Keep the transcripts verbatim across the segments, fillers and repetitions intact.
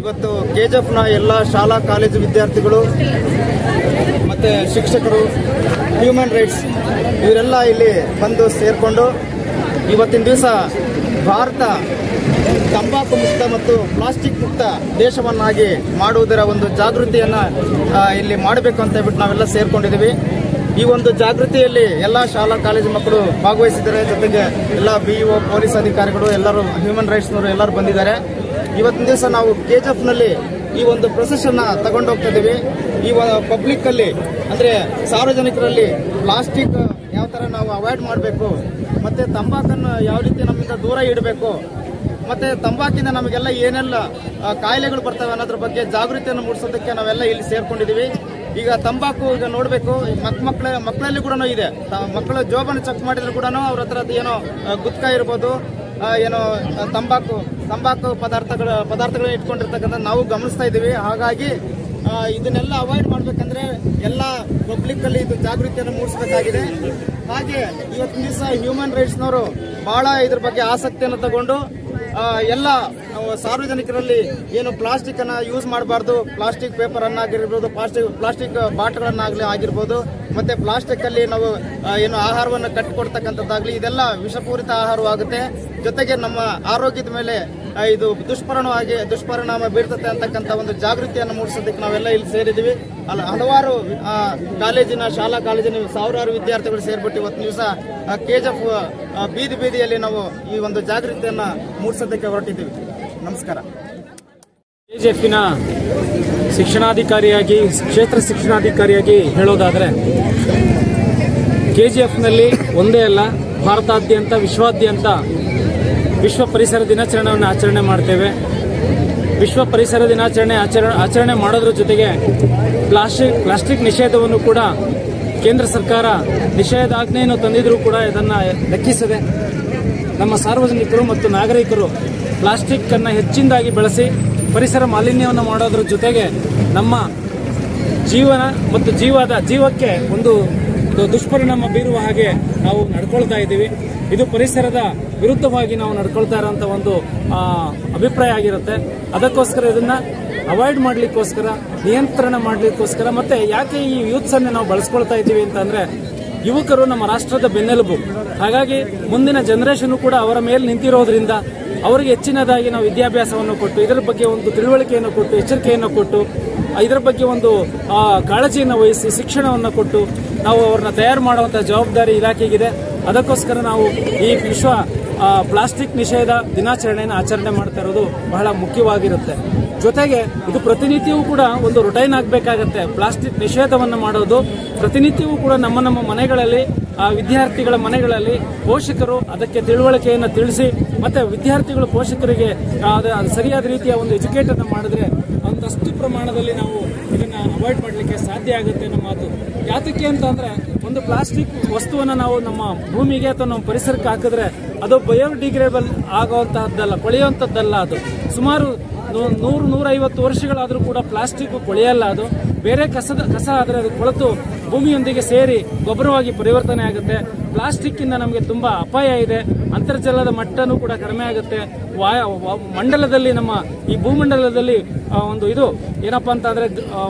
ಇವತ್ತು ಕೆಜಿಎಫ್ನ ಎಲ್ಲ ಶಾಲಾ ಕಾಲೇಜು ವಿದ್ಯಾರ್ಥಿಗಳು ಮತ್ತು ಶಿಕ್ಷಕರು, ಹ್ಯೂಮನ್ ರೈಟ್ಸ್ ಇವರೆಲ್ಲ ಇಲ್ಲಿ ಬಂದು ಸೇರಿಕೊಂಡು ಇವತ್ತಿನ ದಿವಸ ಭಾರತ ತಂಬಾಕು ಮುಕ್ತ ಮತ್ತು ಪ್ಲಾಸ್ಟಿಕ್ ಮುಕ್ತ ದೇಶವನ್ನಾಗಿ ಮಾಡುವುದರ ಒಂದು ಜಾಗೃತಿಯನ್ನು ಇಲ್ಲಿ ಮಾಡಬೇಕು ಅಂತ ಹೇಳ್ಬಿಟ್ಟು ನಾವೆಲ್ಲ ಸೇರ್ಕೊಂಡಿದ್ದೀವಿ. ಈ ಒಂದು ಜಾಗೃತಿಯಲ್ಲಿ ಎಲ್ಲ ಶಾಲಾ ಕಾಲೇಜು ಮಕ್ಕಳು ಭಾಗವಹಿಸಿದ್ದಾರೆ. ಜೊತೆಗೆ ಎಲ್ಲ ಬಿಇಒ, ಪೊಲೀಸ್ ಅಧಿಕಾರಿಗಳು, ಎಲ್ಲರೂ ಹ್ಯೂಮನ್ ರೈಟ್ಸ್ನವರು ಎಲ್ಲರೂ ಬಂದಿದ್ದಾರೆ. ಇವತ್ತಿನ ದಿವಸ ನಾವು ಕೆಜಿಎಫ್ನಲ್ಲಿ ಈ ಒಂದು ಪ್ರೊಸೆಷನ್ನ ತಗೊಂಡು ಹೋಗ್ತಾ ಇದ್ದೀವಿ. ಈ ಪಬ್ಲಿಕ್ ಅಲ್ಲಿ ಅಂದ್ರೆ ಸಾರ್ವಜನಿಕರಲ್ಲಿ ಪ್ಲಾಸ್ಟಿಕ್ ಯಾವ ತರ ನಾವು ಅವಾಯ್ಡ್ ಮಾಡಬೇಕು, ಮತ್ತೆ ತಂಬಾಕನ್ನು ಯಾವ ರೀತಿ ನಮ್ಮಿಂದ ದೂರ ಇಡಬೇಕು, ಮತ್ತೆ ತಂಬಾಕಿಂದ ನಮಗೆಲ್ಲ ಏನೆಲ್ಲ ಕಾಯಿಲೆಗಳು ಬರ್ತವೆ ಅನ್ನೋದ್ರ ಬಗ್ಗೆ ಜಾಗೃತಿಯನ್ನು ಮೂಡಿಸೋದಕ್ಕೆ ನಾವೆಲ್ಲ ಇಲ್ಲಿ ಸೇರ್ಕೊಂಡಿದ್ದೀವಿ. ಈಗ ತಂಬಾಕು ಈಗ ನೋಡಬೇಕು, ಮಕ್ ಮಕ್ಕಳ ಮಕ್ಕಳಲ್ಲಿ ಕೂಡ ಇದೆ. ಮಕ್ಕಳ ಜೋಬನ್ನು ಚೆಕ್ ಮಾಡಿದ್ರು ಕೂಡ ಅವ್ರ ಹತ್ರ ಏನೋ ಗುತ್ಕ ಇರ್ಬೋದು, ಏನೋ ತಂಬಾಕು ತಂಬಾಕು ಪದಾರ್ಥಗಳ ಪದಾರ್ಥಗಳನ್ನ ಇಟ್ಕೊಂಡಿರ್ತಕ್ಕಂಥ ನಾವು ಗಮನಿಸ್ತಾ ಇದ್ದೀವಿ. ಹಾಗಾಗಿ ಇದನ್ನೆಲ್ಲ ಅವಾಯ್ಡ್ ಮಾಡಬೇಕಂದ್ರೆ ಎಲ್ಲ ಪಬ್ಲಿಕ್ ಅಲ್ಲಿ ಇದು ಜಾಗೃತಿಯನ್ನು ಮೂಡಿಸಬೇಕಾಗಿದೆ. ಹಾಗೆ ಇವತ್ತಿನ ದಿವಸ ಹ್ಯೂಮನ್ ರೈಟ್ಸ್ನವರು ಬಹಳ ಇದ್ರ ಬಗ್ಗೆ ಆಸಕ್ತಿಯನ್ನು ತಗೊಂಡು ಎಲ್ಲ ಸಾರ್ವಜನಿಕರಲ್ಲಿ ಏನು ಪ್ಲಾಸ್ಟಿಕ್ ಅನ್ನ ಯೂಸ್ ಮಾಡಬಾರ್ದು, ಪ್ಲಾಸ್ಟಿಕ್ ಪೇಪರ್ ಅನ್ನಾಗಿರ್ಬೋದು, ಪ್ಲಾಸ್ಟಿಕ್ ಪ್ಲಾಸ್ಟಿಕ್ ಬಾಟಲ್ಗಳನ್ನಾಗಲಿ ಆಗಿರ್ಬೋದು, ಮತ್ತೆ ಪ್ಲಾಸ್ಟಿಕ್ ಅಲ್ಲಿ ನಾವು ಏನು ಆಹಾರವನ್ನು ಕಟ್ಟಿಕೊಡ್ತಕ್ಕಂಥದ್ದಾಗ್ಲಿ ಇದೆಲ್ಲ ವಿಷಪೂರಿತ ಆಹಾರವಾಗುತ್ತೆ. ಜೊತೆಗೆ ನಮ್ಮ ಆರೋಗ್ಯದ ಮೇಲೆ ಇದು ದುಷ್ಪರಿಣಾಮವಾಗಿ ದುಷ್ಪರಿಣಾಮ ಬೀರ್ತದೆ ಅಂತಕ್ಕಂಥ ಒಂದು ಜಾಗೃತಿಯನ್ನು ಮೂಡಿಸೋದಕ್ಕೆ ನಾವೆಲ್ಲ ಇಲ್ಲಿ ಸೇರಿದ್ದೀವಿ. ಅಲ್ಲ ಹಲವಾರು ಕಾಲೇಜಿನ ಶಾಲಾ ಕಾಲೇಜಿನ ಸಾವಿರಾರು ವಿದ್ಯಾರ್ಥಿಗಳು ಸೇರ್ಬಿಟ್ಟು ಇವತ್ತು ದಿವಸ ಕೆಜಿಎಫ್ ಬೀದಿ ಬೀದಿಯಲ್ಲಿ ನಾವು ಈ ಒಂದು ಜಾಗೃತಿಯನ್ನ ಮೂಡಿಸೋದಕ್ಕೆ ಹೊರಟಿದ್ದೀವಿ. ನಮಸ್ಕಾರ. ಕೆಜಿಎಫ್ನ ಶಿಕ್ಷಣಾಧಿಕಾರಿಯಾಗಿ ಕ್ಷೇತ್ರ ಶಿಕ್ಷಣಾಧಿಕಾರಿಯಾಗಿ ಹೇಳೋದಾದರೆ ಕೆಜಿಎಫ್ನಲ್ಲಿ ಒಂದೇ ಅಲ್ಲ, ಭಾರತಾದ್ಯಂತ ವಿಶ್ವಾದ್ಯಂತ ವಿಶ್ವ ಪರಿಸರ ದಿನಾಚರಣೆಯನ್ನು ಆಚರಣೆ ಮಾಡ್ತೇವೆ. ವಿಶ್ವ ಪರಿಸರ ದಿನಾಚರಣೆ ಆಚರಣೆ ಆಚರಣೆ ಮಾಡೋದ್ರ ಜೊತೆಗೆ ಪ್ಲಾಸ್ಟಿಕ್ ಪ್ಲಾಸ್ಟಿಕ್ ನಿಷೇಧವನ್ನು ಕೂಡ ಕೇಂದ್ರ ಸರ್ಕಾರ ನಿಷೇಧಾಜ್ಞೆಯನ್ನು ತಂದಿದ್ರೂ ಕೂಡ ಇದನ್ನು ಲೆಕ್ಕಿಸದೆ ನಮ್ಮ ಸಾರ್ವಜನಿಕರು ಮತ್ತು ನಾಗರಿಕರು ಪ್ಲಾಸ್ಟಿಕ್ ಅನ್ನು ಹೆಚ್ಚಿನದಾಗಿ ಬಳಸಿ ಪರಿಸರ ಮಾಲಿನ್ಯವನ್ನು ಮಾಡೋದ್ರ ಜೊತೆಗೆ ನಮ್ಮ ಜೀವನ ಮತ್ತು ಜೀವದ ಜೀವಕ್ಕೆ ಒಂದು ದುಷ್ಪರಿಣಾಮ ಬೀರುವ ಹಾಗೆ ನಾವು ನಡ್ಕೊಳ್ತಾ ಇದ್ದೀವಿ. ಇದು ಪರಿಸರದ ವಿರುದ್ಧವಾಗಿ ನಾವು ನಡ್ಕೊಳ್ತಾ ಇರೋಂಥ ಒಂದು ಅಭಿಪ್ರಾಯ ಆಗಿರುತ್ತೆ. ಅದಕ್ಕೋಸ್ಕರ ಇದನ್ನ ಅವಾಯ್ಡ್ ಮಾಡಲಿಕ್ಕೋಸ್ಕರ, ನಿಯಂತ್ರಣ ಮಾಡಲಿಕ್ಕೋಸ್ಕರ, ಮತ್ತೆ ಯಾಕೆ ಈ ಯೂತ್ಸ್ ಅನ್ನು ನಾವು ಬಳಸ್ಕೊಳ್ತಾ ಇದ್ದೀವಿ ಅಂತಂದ್ರೆ ಯುವಕರು ನಮ್ಮ ರಾಷ್ಟ್ರದ ಬೆನ್ನೆಲುಬು. ಹಾಗಾಗಿ ಮುಂದಿನ ಜನರೇಷನ್ ಕೂಡ ಅವರ ಮೇಲೆ ನಿಂತಿರೋದ್ರಿಂದ ಅವರಿಗೆ ಹೆಚ್ಚಿನದಾಗಿ ನಾವು ವಿದ್ಯಾಭ್ಯಾಸವನ್ನು ಕೊಟ್ಟು ಇದರ ಬಗ್ಗೆ ಒಂದು ತಿಳುವಳಿಕೆಯನ್ನು ಕೊಟ್ಟು ಎಚ್ಚರಿಕೆಯನ್ನು ಕೊಟ್ಟು ಇದರ ಬಗ್ಗೆ ಒಂದು ಕಾಳಜಿಯನ್ನು ವಹಿಸಿ ಶಿಕ್ಷಣವನ್ನು ಕೊಟ್ಟು ನಾವು ಅವ್ರನ್ನ ತಯಾರು ಮಾಡುವಂತಹ ಜವಾಬ್ದಾರಿ ಇಲಾಖೆಗಿದೆ. ಅದಕ್ಕೋಸ್ಕರ ನಾವು ಈ ವಿಶ್ವ ಪ್ಲಾಸ್ಟಿಕ್ ನಿಷೇಧ ದಿನಾಚರಣೆಯನ್ನು ಆಚರಣೆ ಮಾಡ್ತಾ ಇರೋದು ಬಹಳ ಮುಖ್ಯವಾಗಿರುತ್ತೆ. ಜೊತೆಗೆ ಇದು ಪ್ರತಿನಿತ್ಯವೂ ಕೂಡ ಒಂದು ರುಟೈನ್ ಆಗಬೇಕಾಗತ್ತೆ. ಪ್ಲಾಸ್ಟಿಕ್ ನಿಷೇಧವನ್ನು ಮಾಡೋದು ಪ್ರತಿನಿತ್ಯವೂ ಕೂಡ ನಮ್ಮ ನಮ್ಮ ಮನೆಗಳಲ್ಲಿ, ವಿದ್ಯಾರ್ಥಿಗಳ ಮನೆಗಳಲ್ಲಿ ಪೋಷಕರು ಅದಕ್ಕೆ ತಿಳುವಳಿಕೆಯನ್ನು ತಿಳಿಸಿ ಮತ್ತೆ ವಿದ್ಯಾರ್ಥಿಗಳು ಪೋಷಕರಿಗೆ ಸರಿಯಾದ ರೀತಿಯ ಒಂದು ಎಜುಕೇಟ್ ಅನ್ನು ಮಾಡಿದ್ರೆ ಒಂದಷ್ಟು ಪ್ರಮಾಣದಲ್ಲಿ ನಾವು ಇದನ್ನ ಅವಾಯ್ಡ್ ಮಾಡಲಿಕ್ಕೆ ಸಾಧ್ಯ ಆಗುತ್ತೆ ನಮ್ಮ ಮಾತು. ಯಾತಕ್ಕೆ ಅಂತ ಅಂದ್ರೆ ಒಂದು ಪ್ಲಾಸ್ಟಿಕ್ ವಸ್ತುವನ್ನು ನಾವು ನಮ್ಮ ಭೂಮಿಗೆ ಅಥವಾ ನಮ್ಮ ಪರಿಸರಕ್ಕೆ ಹಾಕಿದ್ರೆ ಅದು ಬಯೋಡಿಗ್ರೇಡಬಲ್ ಆಗುವಂತಹದ್ದಲ್ಲ, ಕೊಳೆಯುವಂತದ್ದಲ್ಲ. ಅದು ಸುಮಾರು ನೂರು ನೂರೈವತ್ತು ವರ್ಷಗಳಾದರೂ ಕೂಡ ಪ್ಲಾಸ್ಟಿಕ್ ಕೊಳೆಯಲ್ಲ. ಅದು ಬೇರೆ ಕಸದ ಕಸ ಆದರೆ ಅದು ಕೊಳೆತು ಭೂಮಿಯೊಂದಿಗೆ ಸೇರಿ ಗೊಬ್ಬರವಾಗಿ ಪರಿವರ್ತನೆ ಆಗುತ್ತೆ. ಪ್ಲಾಸ್ಟಿಕ್ ಇಂದ ನಮಗೆ ತುಂಬಾ ಅಪಾಯ ಇದೆ. ಅಂತರ್ಜಲದ ಮಟ್ಟನೂ ಕೂಡ ಕಡಿಮೆ ಆಗುತ್ತೆ. ಮಂಡಲದಲ್ಲಿ ನಮ್ಮ ಈ ಭೂಮಂಡಲದಲ್ಲಿ ಒಂದು ಇದು ಏನಪ್ಪಾ ಅಂತ ಅಂದ್ರೆ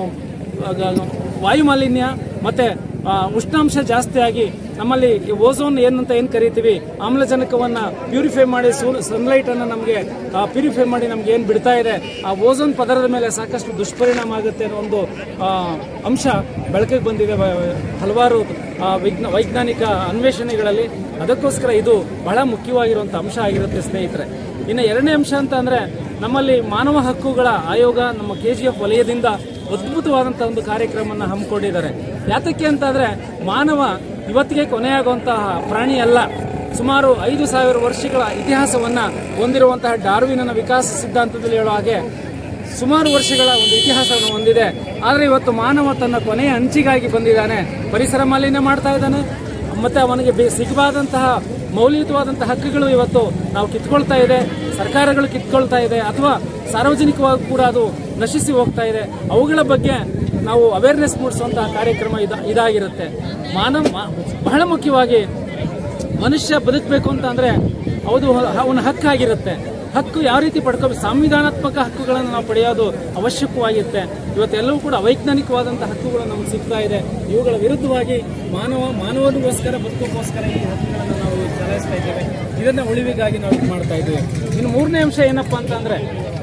ವಾಯು ಮಾಲಿನ್ಯ ಮತ್ತೆ ಉಷ್ಣಾಂಶ ಜಾಸ್ತಿ ಆಗಿ ನಮ್ಮಲ್ಲಿ ಓಝೋನ್ ಏನಂತ ಏನ್ ಕರಿತೀವಿ, ಆಮ್ಲಜನಕವನ್ನ ಪ್ಯೂರಿಫೈ ಮಾಡಿ ಸನ್ಲೈಟ್ ಅನ್ನ ನಮಗೆ ಪ್ಯೂರಿಫೈ ಮಾಡಿ ನಮ್ಗೆ ಏನ್ ಬಿಡ್ತಾ ಇದೆ, ಆ ಓಝೋನ್ ಪದರದ ಮೇಲೆ ಸಾಕಷ್ಟು ದುಷ್ಪರಿಣಾಮ ಆಗುತ್ತೆ ಅನ್ನೋ ಒಂದು ಅಂಶ ಬೆಳಕಿಗೆ ಬಂದಿದೆ ಹಲವಾರು ವೈಜ್ಞಾನಿಕ ಅನ್ವೇಷಣೆಗಳಲ್ಲಿ. ಅದಕ್ಕೋಸ್ಕರ ಇದು ಬಹಳ ಮುಖ್ಯವಾಗಿರುವಂತಹ ಅಂಶ ಆಗಿರುತ್ತೆ ಸ್ನೇಹಿತರೆ. ಇನ್ನು ಎರಡನೇ ಅಂಶ ಅಂತ ಅಂದ್ರೆ ನಮ್ಮಲ್ಲಿ ಮಾನವ ಹಕ್ಕುಗಳ ಆಯೋಗ ನಮ್ಮ ಕೆಜಿಎಫ್ ವಲಯದಿಂದ ಅದ್ಭುತವಾದಂತಹ ಒಂದು ಕಾರ್ಯಕ್ರಮವನ್ನು ಹಮ್ಮಿಕೊಂಡಿದ್ದಾರೆ. ಯಾತಕ್ಕೆ ಅಂತಂದ್ರೆ ಮಾನವ ಇವತ್ತಿಗೆ ಕೊನೆಯಾಗುವಂತಹ ಪ್ರಾಣಿ ಅಲ್ಲ. ಸುಮಾರು ಐದು ಸಾವಿರ ವರ್ಷಗಳ ಇತಿಹಾಸವನ್ನ ಹೊಂದಿರುವಂತಹ ಡಾರ್ವಿನನ ವಿಕಾಸ ಸಿದ್ಧಾಂತದಲ್ಲಿ ಹೇಳೋ ಹಾಗೆ ಸುಮಾರು ವರ್ಷಗಳ ಒಂದು ಇತಿಹಾಸವನ್ನು ಹೊಂದಿದೆ. ಆದರೆ ಇವತ್ತು ಮಾನವ ತನ್ನ ಕೊನೆಯ ಅಂಚಿಗಾಗಿ ಬಂದಿದ್ದಾನೆ. ಪರಿಸರ ಮಾಲಿನ್ಯ ಮಾಡ್ತಾ ಇದ್ದಾನೆ, ಮತ್ತೆ ಅವನಿಗೆ ಸಿಗಬಾದಂತಹ ಮೌಲ್ಯಯುತವಾದಂತಹ ಹಕ್ಕುಗಳು ಇವತ್ತು ನಾವು ಕಿತ್ಕೊಳ್ತಾ ಇದೆ, ಸರ್ಕಾರಗಳು ಕಿತ್ಕೊಳ್ತಾ ಇದೆ, ಅಥವಾ ಸಾರ್ವಜನಿಕವಾಗಿ ಕೂಡ ಅದು ನಶಿಸಿ ಹೋಗ್ತಾ ಇದೆ. ಅವುಗಳ ಬಗ್ಗೆ ನಾವು ಅವೇರ್ನೆಸ್ ಮೂಡಿಸುವಂತಹ ಕಾರ್ಯಕ್ರಮ ಇದಾಗಿರುತ್ತೆ. ಮಾನವ ಬಹಳ ಮುಖ್ಯವಾಗಿ ಮನುಷ್ಯ ಬದುಕಬೇಕು ಅಂತ ಅಂದ್ರೆ ಹೌದು ಅವನ ಹಕ್ಕಾಗಿರುತ್ತೆ. ಹಕ್ಕು ಯಾವ ರೀತಿ ಪಡ್ಕೋಬೇಕು, ಸಂವಿಧಾನಾತ್ಮಕ ಹಕ್ಕುಗಳನ್ನು ನಾವು ಪಡೆಯೋದು ಅವಶ್ಯಕವಾಗಿರುತ್ತೆ. ಇವತ್ತೆಲ್ಲವೂ ಕೂಡ ಅವೈಜ್ಞಾನಿಕವಾದಂತಹ ಹಕ್ಕುಗಳು ನಮ್ಗೆ ಸಿಗ್ತಾ ಇದೆ. ಇವುಗಳ ವಿರುದ್ಧವಾಗಿ ಮಾನವ ಮಾನವನಿಗೋಸ್ಕರ ಬದುಕೋಕ್ಕೋಸ್ಕರ ಈ ಹಕ್ಕುಗಳನ್ನು ನಾವು ಚಲಾಯಿಸ್ತಾ ಇದ್ದೇವೆ. ಇದನ್ನ ಉಳಿವಿಗಾಗಿ ನಾವು ಇದು ಮಾಡ್ತಾ ಇದ್ದೇವೆ. ಇನ್ನು ಮೂರನೇ ಅಂಶ ಏನಪ್ಪಾ ಅಂತಂದ್ರೆ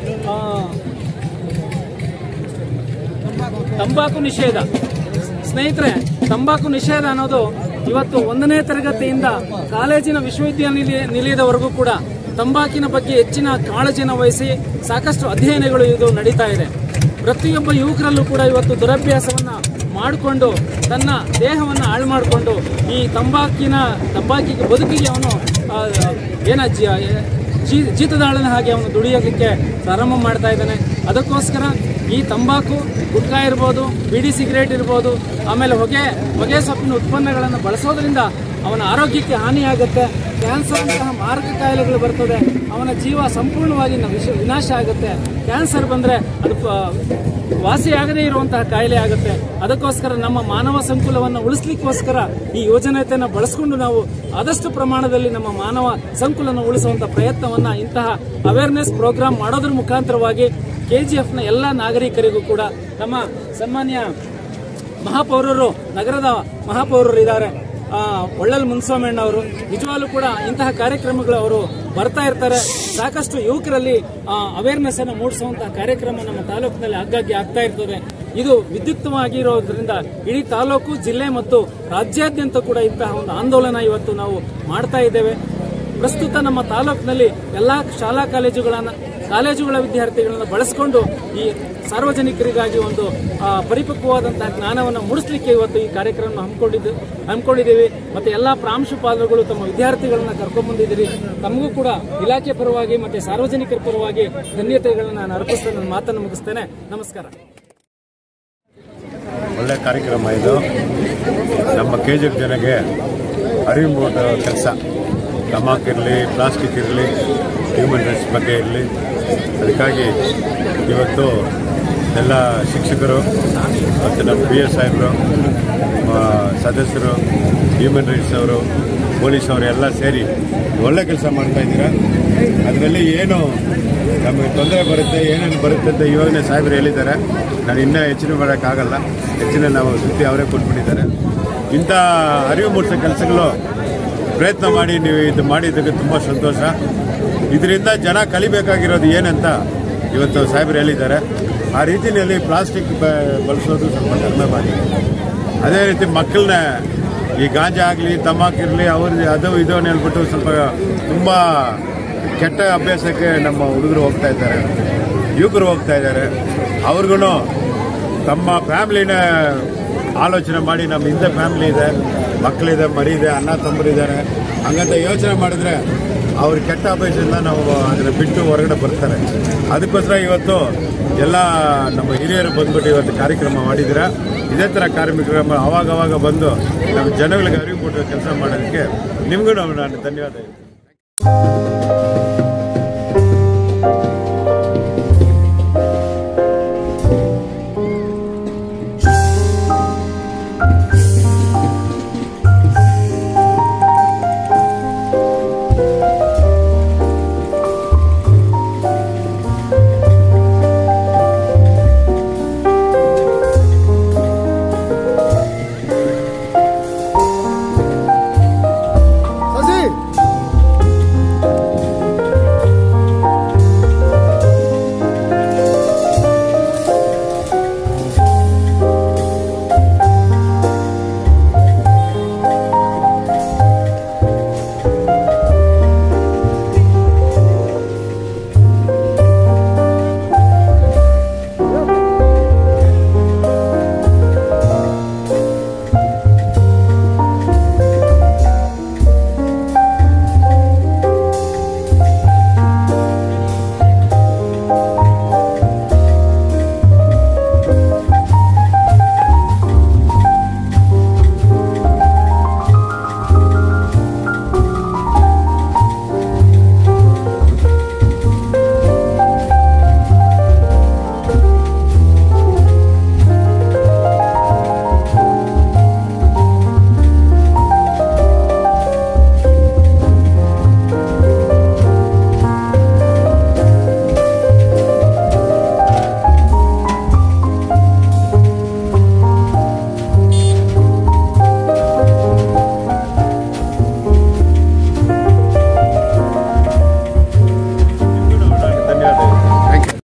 ತಂಬಾಕು ನಿಷೇಧ. ಸ್ನೇಹಿತರೆ, ತಂಬಾಕು ನಿಷೇಧ ಅನ್ನೋದು ಇವತ್ತು ಒಂದನೇ ತರಗತಿಯಿಂದ ಕಾಲೇಜಿನ ವಿಶ್ವವಿದ್ಯಾನಿಲಯ ನಿಲಯದವರೆಗೂ ಕೂಡ ತಂಬಾಕಿನ ಬಗ್ಗೆ ಹೆಚ್ಚಿನ ಕಾಳಜಿನ ವಹಿಸಿ ಸಾಕಷ್ಟು ಅಧ್ಯಯನಗಳು ಇದು ನಡೀತಾ ಇದೆ. ಪ್ರತಿಯೊಬ್ಬ ಯುವಕರಲ್ಲೂ ಕೂಡ ಇವತ್ತು ದುರಭ್ಯಾಸವನ್ನ ಮಾಡಿಕೊಂಡು ತನ್ನ ದೇಹವನ್ನು ಹಾಳು ಮಾಡಿಕೊಂಡು ಈ ತಂಬಾಕಿನ ತಂಬಾಕಿಗೆ ಬದುಕಿಗೆ ಅವನು ಏನ ಜೀತದಾಳನ ಹಾಗೆ ಅವನು ದುಡಿಯೋದಕ್ಕೆ ಪ್ರಾರಂಭ ಮಾಡ್ತಾ ಇದ್ದಾನೆ. ಅದಕ್ಕೋಸ್ಕರ ಈ ತಂಬಾಕು, ಗುಟ್ಕಾ ಇರ್ಬೋದು, ಬಿಡಿ ಸಿಗರೇಟ್ ಇರ್ಬೋದು, ಆಮೇಲೆ ಹೊಗೆ ಹೊಗೆ ಸೊಪ್ಪಿನ ಉತ್ಪನ್ನಗಳನ್ನು ಬಳಸೋದ್ರಿಂದ ಅವನ ಆರೋಗ್ಯಕ್ಕೆ ಹಾನಿಯಾಗುತ್ತೆ. ಕ್ಯಾನ್ಸರ್ ಅಂತಹ ಮಾರಕ ಕಾಯಿಲೆಗಳು ಬರ್ತದೆ. ಅವನ ಜೀವ ಸಂಪೂರ್ಣವಾಗಿ ವಿನಾಶ ಆಗುತ್ತೆ. ಕ್ಯಾನ್ಸರ್ ಬಂದರೆ ಅದು ವಾಸಿಯಾಗದೇ ಇರುವಂತಹ ಕಾಯಿಲೆ ಆಗುತ್ತೆ. ಅದಕ್ಕೋಸ್ಕರ ನಮ್ಮ ಮಾನವ ಸಂಕುಲವನ್ನು ಉಳಿಸ್ಲಿಕ್ಕೋಸ್ಕರ ಈ ಯೋಜನೆಯನ್ನು ಬಳಸಿಕೊಂಡು ನಾವು ಆದಷ್ಟು ಪ್ರಮಾಣದಲ್ಲಿ ನಮ್ಮ ಮಾನವ ಸಂಕುಲನ ಉಳಿಸುವಂತಹ ಪ್ರಯತ್ನವನ್ನ ಇಂತಹ ಅವೇರ್ನೆಸ್ ಪ್ರೋಗ್ರಾಮ್ ಮಾಡೋದ್ರ ಮುಖಾಂತರವಾಗಿ ಕೆಜಿಎಫ್ನ ಎಲ್ಲ ನಾಗರಿಕರಿಗೂ ಕೂಡ ನಮ್ಮ ಸನ್ಮಾನ್ಯ ಮಹಾಪೌರರು, ನಗರದ ಮಹಾಪೌರರು ಇದ್ದಾರೆ, ಒಳ್ಳಲ್ ಮುನಿಸ್ವಾಮಿ ಅವರು, ನಿಜವಾಗ್ಲೂ ಕೂಡ ಇಂತಹ ಕಾರ್ಯಕ್ರಮಗಳು ಅವರು ಬರ್ತಾ ಇರ್ತಾರೆ. ಸಾಕಷ್ಟು ಯುವಕರಲ್ಲಿ ಅವೇರ್ನೆಸ್ ಅನ್ನು ಮೂಡಿಸುವಂತಹ ಕಾರ್ಯಕ್ರಮ ನಮ್ಮ ತಾಲೂಕಿನಲ್ಲಿ ಆಗಾಗ್ಗೆ ಆಗ್ತಾ ಇರ್ತದೆ. ಇದು ವಿದ್ಯುಕ್ತವಾಗಿರೋದ್ರಿಂದ ಇಡೀ ತಾಲೂಕು, ಜಿಲ್ಲೆ ಮತ್ತು ರಾಜ್ಯಾದ್ಯಂತ ಕೂಡ ಇಂತಹ ಒಂದು ಆಂದೋಲನ ಇವತ್ತು ನಾವು ಮಾಡ್ತಾ ಇದ್ದೇವೆ. ಪ್ರಸ್ತುತ ನಮ್ಮ ತಾಲೂಕಿನಲ್ಲಿ ಎಲ್ಲಾ ಶಾಲಾ ಕಾಲೇಜುಗಳನ್ನ ಕಾಲೇಜುಗಳ ವಿದ್ಯಾರ್ಥಿಗಳನ್ನು ಬಳಸಿಕೊಂಡು ಈ ಸಾರ್ವಜನಿಕರಿಗಾಗಿ ಒಂದು ಪರಿಪಕ್ವವಾದಂತಹ ಜ್ಞಾನವನ್ನು ಮೂಡಿಸಲಿಕ್ಕೆ ಇವತ್ತು ಈ ಕಾರ್ಯಕ್ರಮ ಹಮ್ಮಿಕೊಂಡಿದ್ದು ಹಮ್ಮಿಕೊಂಡಿದ್ದೀವಿ. ಮತ್ತೆ ಎಲ್ಲಾ ಪ್ರಾಂಶುಪಾಲರುಗಳು ತಮ್ಮ ವಿದ್ಯಾರ್ಥಿಗಳನ್ನ ಕರ್ಕೊಂಡ್ ಬಂದಿದ್ದೀರಿ. ತಮಗೂ ಕೂಡ ಇಲಾಖೆ ಪರವಾಗಿ ಮತ್ತೆ ಸಾರ್ವಜನಿಕರ ಪರವಾಗಿ ಧನ್ಯತೆಗಳನ್ನು ನಾನು ಅರ್ಪಿಸ್ತಾ ನನ್ನ ಮಾತನ್ನು ಮುಗಿಸ್ತೇನೆ. ನಮಸ್ಕಾರ. ಒಳ್ಳೆ ಕಾರ್ಯಕ್ರಮ ಇದು. ನಮ್ಮ ಕೆಜಿಎಫ್ ಜನಗೆ ಅರಿವು ಮೂಡಿಸೋ ಕೆಲಸ. ತಂಬಾಕಿರಲಿ, ಪ್ಲಾಸ್ಟಿಕ್ ಇರಲಿ, ಹ್ಯೂಮನ್ ರೈಟ್ಸ್ ಬಗ್ಗೆ ಇರಲಿ, ಅದಕ್ಕಾಗಿ ಇವತ್ತು ಎಲ್ಲ ಶಿಕ್ಷಕರು ಮತ್ತು ನಮ್ಮ ಪಿ ಎಸ್ ಸಾಹೇಬರು, ಸದಸ್ಯರು, ಹ್ಯೂಮನ್ ರೈಟ್ಸ್ ಅವರು, ಪೊಲೀಸ್ ಅವರು ಎಲ್ಲ ಸೇರಿ ಒಳ್ಳೆ ಕೆಲಸ ಮಾಡ್ತಾಯಿದ್ದೀರಾ. ಅದರಲ್ಲಿ ಏನು ನಮಗೆ ತೊಂದರೆ ಬರುತ್ತೆ, ಏನೇನು ಬರುತ್ತೆ ಅಂತ ಇವಾಗಲೇ ಸಾಹೇಬರು ಹೇಳಿದ್ದಾರೆ. ನಾನು ಇನ್ನೂ ಹೆಚ್ಚಿನ ಮಾಡೋಕ್ಕಾಗಲ್ಲ, ಹೆಚ್ಚಿನ ನಾವು ಸುದ್ದಿ ಅವರೇ ಕೊಟ್ಬಿಟ್ಟಿದ್ದಾರೆ. ಇಂಥ ಅರಿವು ಮೂಡಿಸೋ ಕೆಲಸಗಳು ಪ್ರಯತ್ನ ಮಾಡಿ ನೀವು ಇದು ಮಾಡಿದ್ದಕ್ಕೆ ತುಂಬ ಸಂತೋಷ. ಇದರಿಂದ ಜನ ಕಲಿಬೇಕಾಗಿರೋದು ಏನಂತ ಇವತ್ತು ಸಾಹೇಬರು ಹೇಳಿದ್ದಾರೆ. ಆ ರೀತಿಯಲ್ಲಿ ಪ್ಲಾಸ್ಟಿಕ್ ಬಳಸೋದು ಸ್ವಲ್ಪ ಕಡಿಮೆ ಮಾಡಿ, ಅದೇ ರೀತಿ ಮಕ್ಕಳನ್ನ ಈ ಗಾಂಜಾ ಆಗಲಿ, ತಂಬಾಕಿರಲಿ, ಅವ್ರದ್ದು ಅದು ಇದು ಅಂತ ಹೇಳ್ಬಿಟ್ಟು ಸ್ವಲ್ಪ ತುಂಬ ಕೆಟ್ಟ ಅಭ್ಯಾಸಕ್ಕೆ ನಮ್ಮ ಹುಡುಗರು ಹೋಗ್ತಾ ಇದ್ದಾರೆ, ಯುವಕರು ಹೋಗ್ತಾ ಇದ್ದಾರೆ. ಅವ್ರಿಗೂ ತಮ್ಮ ಫ್ಯಾಮಿಲಿನ ಆಲೋಚನೆ ಮಾಡಿ, ನಮ್ಮ ಹಿಂದೆ ಫ್ಯಾಮಿಲಿ ಇದೆ, ಮಕ್ಕಳಿದೆ, ಮರಿ ಇದೆ, ಅಣ್ಣ ತಮ್ಮರಿದ್ದಾರೆ, ಹಂಗಂತ ಯೋಚನೆ ಮಾಡಿದ್ರೆ ಅವ್ರ ಕೆಟ್ಟ ಅಭ್ಯಾಸದಿಂದ ನಾವು ಅದನ್ನು ಬಿಟ್ಟು ಹೊರಗಡೆ ಬರ್ತಾರೆ. ಅದಕ್ಕೋಸ್ಕರ ಇವತ್ತು ಎಲ್ಲ ನಮ್ಮ ಹಿರಿಯರು ಬಂದ್ಬಿಟ್ಟು ಇವತ್ತು ಕಾರ್ಯಕ್ರಮ ಮಾಡಿದ್ದೀರಾ. ಇದೇ ಥರ ಕಾರ್ಯಕ್ರಮ ಅವಾಗವಾಗ ಬಂದು ನಮ್ಮ ಜನಗಳಿಗೆ ಅರಿವು ಮೂಡಿಸೋ ಕೆಲಸ ಮಾಡೋದಕ್ಕೆ ನಿಮಗೂ ನಾನು ಧನ್ಯವಾದ.